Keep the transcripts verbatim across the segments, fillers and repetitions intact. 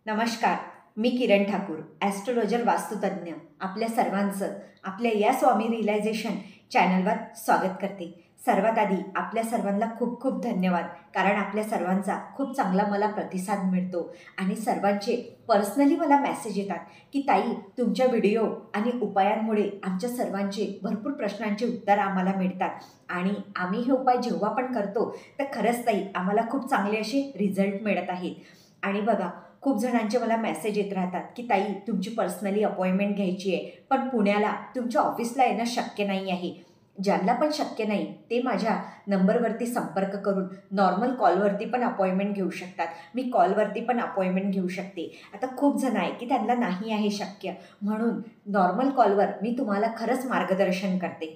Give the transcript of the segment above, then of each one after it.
नमस्कार. मी किरण ठाकूर, ॲस्ट्रोलॉजर वास्तुतज्ञ. आपल्या सर्वांचं आपल्या या स्वामी रिअलायझेशन चॅनलवर स्वागत करते. सर्वात आधी आपल्या सर्वांना खूप खूप धन्यवाद, कारण आपल्या सर्वांचा खूप चांगला मला प्रतिसाद मिळतो आणि सर्वांचे पर्सनली मला मेसेज येतात की ताई, तुमच्या व्हिडिओ आणि उपायांमुळे आमच्या सर्वांचे भरपूर प्रश्नांची उत्तरं आम्हाला मिळतात आणि आम्ही हे उपाय जेव्हा पण करतो तर खरंच ताई आम्हाला खूप चांगले असे रिझल्ट मिळत आहेत. आणि बघा, खूप जणांचे मला मेसेज येत राहतात की ताई, तुमची पर्सनली अपॉइंटमेंट घ्यायची आहे, पण पुण्याला तुमच्या ऑफिसला येणं शक्य नाही आहे. ज्यांना पण शक्य नाही ते माझ्या नंबरवरती संपर्क करून नॉर्मल कॉलवरती पण अपॉइंटमेंट घेऊ शकतात. मी कॉलवरती पण अपॉइंटमेंट घेऊ शकते. आता खूप जण आहे की त्यांना नाही आहे शक्य, म्हणून नॉर्मल कॉलवर मी तुम्हाला खरंच मार्गदर्शन करते.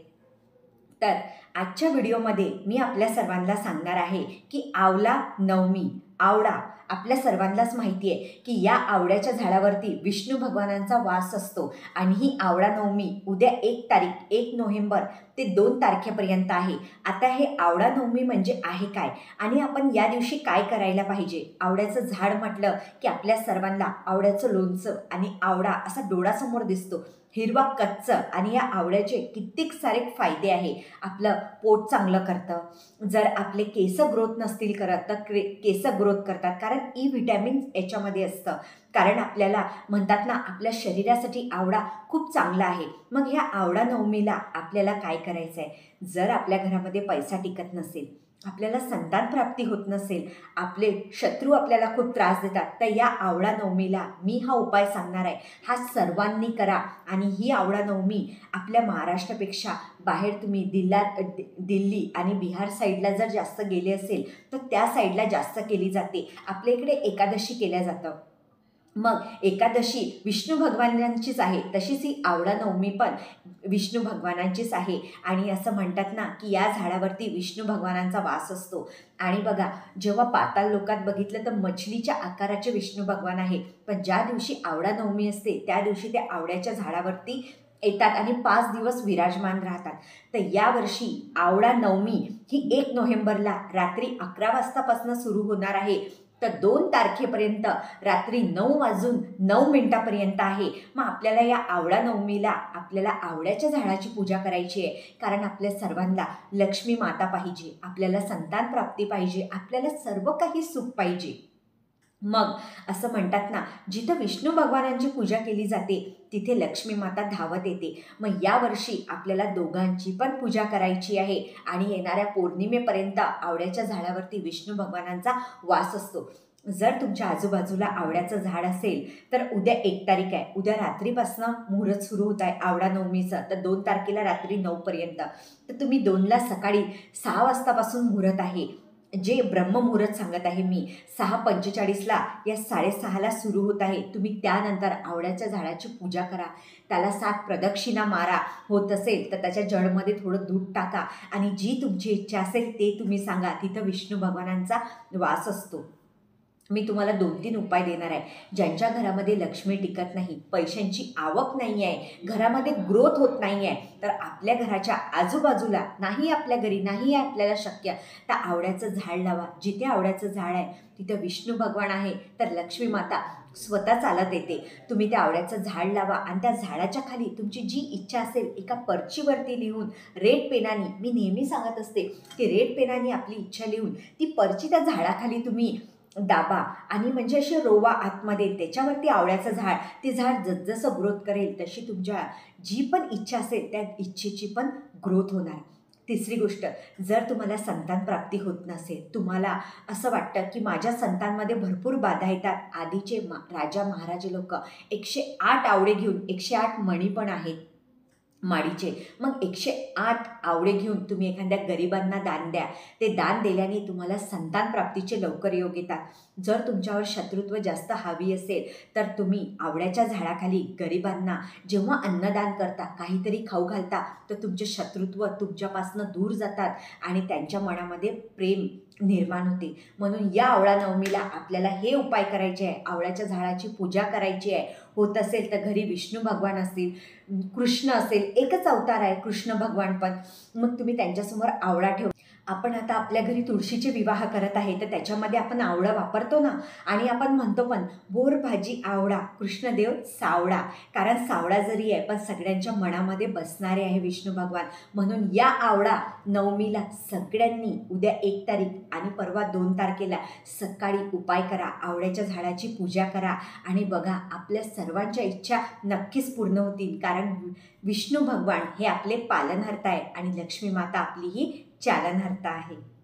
तर आजच्या व्हिडिओमध्ये मी आपल्या सर्वांना सांगणार आहे की आवला नवमी. आवळा आपल्या सर्वांनाच माहिती आहे की या आवळ्याच्या झाडावरती विष्णू भगवानांचा वास असतो आणि ही आवळा नवमी उद्या एक तारीख एक नोव्हेंबर ते दोन तारखेपर्यंत आहे. आता हे आवळा नवमी म्हणजे आहे काय आणि आपण या दिवशी काय करायला पाहिजे? आवळ्याचं झाड म्हटलं की आपल्या सर्वांना आवळ्याचं लोणचं आणि आवळा असा डोळ्यासमोर दिसतो, हिरवा कच्च. आणि या आवळ्याचे कित्येक सारे फायदे आहे. आपलं पोट चांगलं करतं, जर आपले केस ग्रोथ नसतील करत तर क्रे केस ग्रोथ करतात, कारण ई व्हिटॅमिन याच्यामध्ये असतं. कारण आपल्याला म्हणतात ना, आपल्या शरीरासाठी आवळा खूप चांगला आहे. मग ह्या आवळा नवमीला आपल्याला काय करायचं आहे? जर आपल्या घरामध्ये पैसा टिकत नसेल, आपल्याला संतान प्राप्ती होत नसेल, आपले शत्रू आपल्याला खूप त्रास देतात, तर या आवळा नवमीला मी हा उपाय सांगणार आहे. हा सर्वांनी करा. आणि ही आवळा नवमी आपल्या महाराष्ट्रापेक्षा बाहेर तुम्ही दिल्ला दिल्ली आणि बिहार साईडला जर जास्त गेले असेल तर त्या साईडला जास्त केली जाते. आपल्या इकडे एकादशी केल्या जातं. मग एकादशी विष्णू भगवानांचीच आहे, तशीच ही आवळा नवमी पण विष्णू भगवानांचीच आहे. आणि असं म्हणतात ना की या झाडावरती विष्णू भगवानांचा वास असतो. आणि बघा, जेव्हा पाताळ लोकात बघितलं तर मछलीच्या आकाराचे विष्णू भगवान आहे, पण ज्या दिवशी आवळा नवमी असते त्या दिवशी ते आवळ्याच्या झाडावरती येतात आणि पाच दिवस विराजमान राहतात. तर यावर्षी आवळा नवमी ही एक नोव्हेंबरला रात्री अकरा वाजतापासून सुरू होणार आहे, तर दोन तारखेपर्यंत रात्री नऊ वाजून नऊ मिनिटापर्यंत आहे. मग आपल्याला या आवळा नवमीला आपल्याला आवळ्याच्या झाडाची पूजा करायची आहे, कारण आपल्या सर्वांना लक्ष्मी माता पाहिजे, आपल्याला संतान प्राप्ती पाहिजे, आपल्याला सर्व काही सुख पाहिजे. मग असं म्हणतात ना, जिथं विष्णू भगवानांची पूजा केली जाते तिथे लक्ष्मी माता धावत येते. मग यावर्षी आपल्याला दोघांची पण पूजा करायची आहे आणि येणाऱ्या पौर्णिमेपर्यंत आवळ्याच्या झाडावरती विष्णू भगवानांचा वास असतो. जर तुमच्या आजूबाजूला आवळ्याचं झाड असेल तर उद्या एक तारीख आहे, उद्या रात्रीपासून मुहूर्त सुरू होत आहे आवळा नवमीचं, तर दोन तारखेला रात्री नऊपर्यंत. तर तुम्ही दोनला सकाळी सहा वाजतापासून मुहूर्त आहे, जे ब्रह्ममुहूर्त सांगत आहे मी. सहा पंचेचाळीसला या साडेसहाला सुरू होत आहे. तुम्ही त्यानंतर आवळ्याच्या झाडाची पूजा करा, त्याला सात प्रदक्षिणा मारा. होत असेल तर त्याच्या जडमध्ये थोडं दूध टाका आणि जी तुमची इच्छा असेल ते तुम्ही सांगा. तिथं विष्णू भगवानांचा वास असतो. मी तुम्हाला दोन तीन उपाय देणार आहे. ज्यांच्या घरामध्ये लक्ष्मी टिकत नाही, पैशांची आवक नाही आहे, घरामध्ये ग्रोथ होत नाही आहे, तर आपल्या घराच्या आजूबाजूला नाही, आपल्या घरी नाही आहे आपल्याला शक्य, तर आवळ्याचं झाड लावा. जिथे आवळ्याचं झाड आहे तिथं विष्णू भगवान आहे, तर लक्ष्मी माता स्वतः चालत येते. तुम्ही त्या आवळ्याचं झाड लावा आणि त्या झाडाच्या खाली तुमची जी इच्छा असेल एका पर्चीवरती लिहून रेड पेनाने, मी नेहमी सांगत असते की रेड पेनाने आपली इच्छा लिहून ती पर्ची त्या झाडाखाली तुम्ही दाबा आणि म्हणजे अशी रोवा आतमध्ये, त्याच्यावरती आवळ्याचं झाड, ते झाड जसजसं ग्रोथ करेल तशी तुमच्या जी पण इच्छा असेल त्या इच्छेची पण ग्रोथ होणार. तिसरी गोष्ट, जर तुम्हाला संतान प्राप्ती होत नसेल, तुम्हाला असं वाटतं की माझ्या संतांमध्ये भरपूर बाधा येतात, आधीचे मा राजा महाराजे लोक एकशे आठ आवळे घेऊन, एकशे आठ मणी पण आहेत माडीचे, मग एकशे आठ आवळे घेऊन तुम्ही एखाद्या गरिबांना दान द्या. ते दान दिल्याने तुम्हाला संतान प्राप्तीचे लवकर योग येतात. जर तुमच्यावर शत्रुत्व जास्त हावी असेल तर तुम्ही आवळ्याच्या झाडाखाली गरिबांना जेव्हा अन्नदान करता, काहीतरी खाऊ घालता, तर तुमचे शत्रुत्व तुमच्यापासून दूर जातात आणि त्यांच्या मनामध्ये प्रेम निर्माण होते. म्हणून या आवळा नवमीला आपल्याला हे उपाय करायचे आहे, आवळ्याच्या झाडाची पूजा करायची आहे. होत असेल तर घरी विष्णू भगवान असतील, कृष्ण असेल, एकच अवतार आहे कृष्ण भगवान पण, मग तुम्ही त्यांच्यासमोर आवळा ठेवा आपण आता आपल्या घरी तुळशीचे विवाह करत आहे तर त्याच्यामध्ये आपण आवळा वापरतो ना, आणि आपण म्हणतो पण बोर भाजी आवळा कृष्णदेव सावळा, कारण सावळा जरी आहे पण सगळ्यांच्या मनामध्ये बसणारे आहे विष्णू भगवान. म्हणून या आवळा नवमीला सगळ्यांनी उद्या एक तारीख आणि परवा दोन तारखेला सकाळी उपाय करा, आवळ्याच्या झाडाची पूजा करा आणि बघा आपल्या सर्वांच्या इच्छा नक्कीच पूर्ण होतील. कारण विष्णू भगवान हे आपले पालनहर्ता आहे आणि लक्ष्मी माता आपली ही चालनहर्ता आहे.